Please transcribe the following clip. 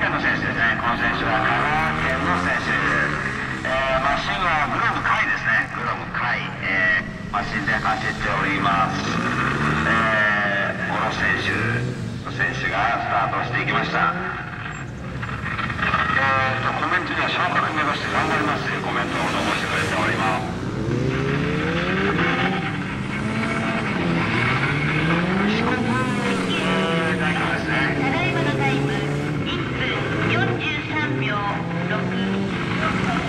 県の選手ですね。この選手は香川県の選手です。マシンはグローブ海ですね。グローブ海、マシンで走っております。小野選手がスタートしていきました。コメントには昇格目指して頑張りますというコメントを